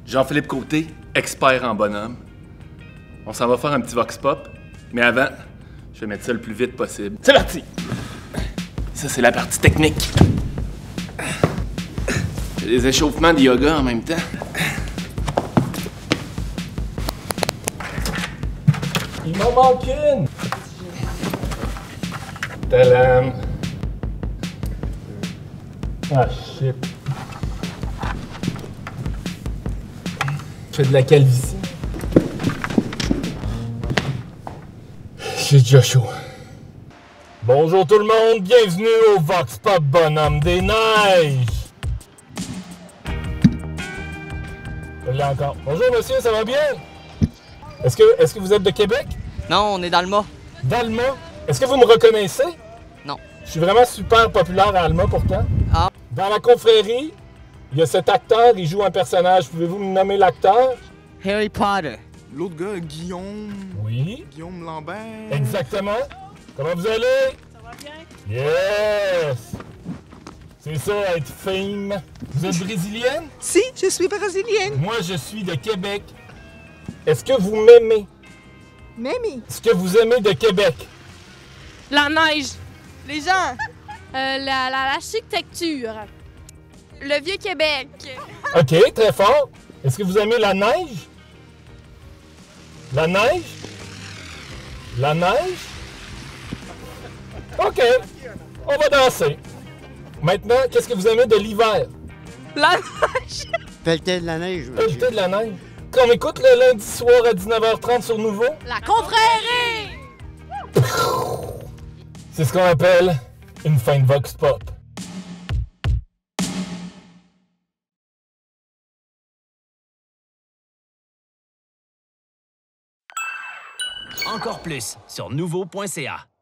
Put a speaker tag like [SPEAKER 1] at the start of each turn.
[SPEAKER 1] Jean-Philippe Côté, expert en bonhomme. On s'en va faire un petit vox pop, mais avant, je vais mettre ça le plus vite possible. C'est parti! Ça, c'est la partie technique. J'ai des échauffements de yoga en même temps. Il m'en manque une! Tadam! Ah, shit. Je fais de la calvitie. J'ai déjà chaud. Bonjour tout le monde, bienvenue au Vox Pop Bonhomme des Neiges! Je l'ai encore. Bonjour monsieur, ça va bien? Est-ce que vous êtes de Québec?
[SPEAKER 2] Non, on est dans le mât.
[SPEAKER 1] D'Alma? Est-ce que vous me reconnaissez?
[SPEAKER 2] Non.
[SPEAKER 1] Je suis vraiment super populaire à Alma pourtant.
[SPEAKER 2] Ah.
[SPEAKER 1] Dans la confrérie, il y a cet acteur, il joue un personnage. Pouvez-vous me nommer l'acteur?
[SPEAKER 2] Harry Potter.
[SPEAKER 3] L'autre gars, Guillaume.
[SPEAKER 1] Oui.
[SPEAKER 3] Guillaume Lambert.
[SPEAKER 1] Exactement. Comment vous allez?
[SPEAKER 4] Ça va bien?
[SPEAKER 1] Yes! C'est ça, être fame. Vous êtes brésilienne?
[SPEAKER 2] Si, je suis brésilienne.
[SPEAKER 1] Moi, je suis de Québec. Est-ce que vous m'aimez?
[SPEAKER 4] Mamie.
[SPEAKER 1] Est-ce que vous aimez de Québec?
[SPEAKER 4] La neige.
[SPEAKER 2] Les gens.
[SPEAKER 4] L'architecture. Le Vieux-Québec.
[SPEAKER 1] OK, très fort. Est-ce que vous aimez la neige? La neige? La neige? OK, on va danser. Maintenant, qu'est-ce que vous aimez de l'hiver?
[SPEAKER 4] La neige.
[SPEAKER 2] Pelleter de la neige, monsieur.
[SPEAKER 1] Pelleter de la neige. Qu'on écoute le lundi soir à 19h30 sur Nouveau?
[SPEAKER 4] La confrérie.
[SPEAKER 1] C'est ce qu'on appelle une fin de Vox Pop.
[SPEAKER 5] Encore plus sur nouveau.ca.